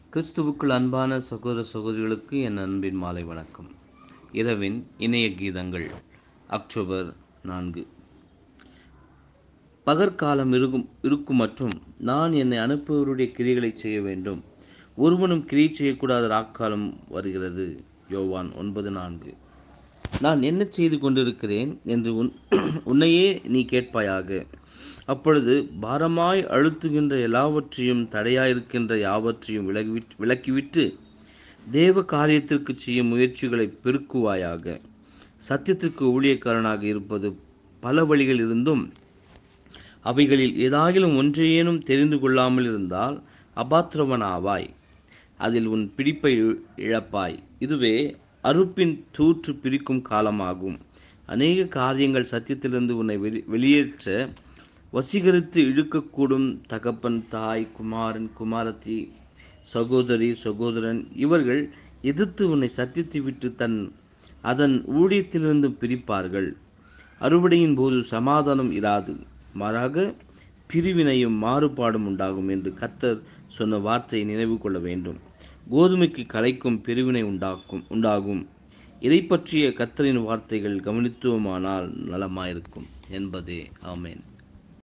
கிறிஸ்துவுக்குள் அன்பான சகோதர சகோதரிகளுக்கு என் அன்பின் மாலை வணக்கம். இரவின் இணைய கீதங்கள் அக்டோபர் 4. பகற்காலம் இருக்கும் மற்றும் நான் என்னை அனுப்புவருடைய கிரிகளை செய்ய வேண்டும். ஒருவனும் கிரியை செய்யக்கூடாத ராக்காலம் வருகிறது. யோவான் 9:4. நான் என்ன செய்து கொண்டிருக்கிறேன் என்று உன்னையே நீ கேட்பாயாக. அப்பொழுது பாரமாய் அழுத்துகின்ற எல்லாவற்றையும் தடையாயிருக்கின்ற யாவற்றையும் விலக்கிவிட்டு தேவ காரியத்திற்கு செய்ய முயற்சிகளை பெருக்குவாயாக. சத்தியத்திற்கு ஊழியக்காரனாக இருப்பது பல வழிகள் இருந்தும் அவைகளில் ஏதாகிலும் ஒன்றையேனும் தெரிந்து கொள்ளாமல் இருந்தால் அபாத்திரவனாவாய். அதில் உன் பிடிப்பை இழப்பாய். இதுவே அறுப்பின் தூற்று பிரிக்கும் காலமாகும். அநேக காரியங்கள் சத்தியத்திலிருந்து உன்னை வெளியேற்ற வசீகரித்து இழுக்கக்கூடும். தகப்பன், தாய், குமாரன், குமாரத்தி, சகோதரி, சகோதரன் இவர்கள் எதிர்த்து உன்னை சத்தியத்தை விட்டு அதன் ஊழியத்திலிருந்து பிரிப்பார்கள். அறுவடையின் போது சமாதானம் இராது, மாறாக பிரிவினையும் மாறுபாடும் உண்டாகும் என்று கர்த்தர் சொன்ன வார்த்தையை நினைவு கொள்ள வேண்டும். கோதுமைக்கு களைக்கும் பிரிவினை உண்டாகும். இதை பற்றிய கர்த்தரின் வார்த்தைகள் கவனித்துவமானால் நலமாயிருக்கும் என்பதே. ஆமேன்.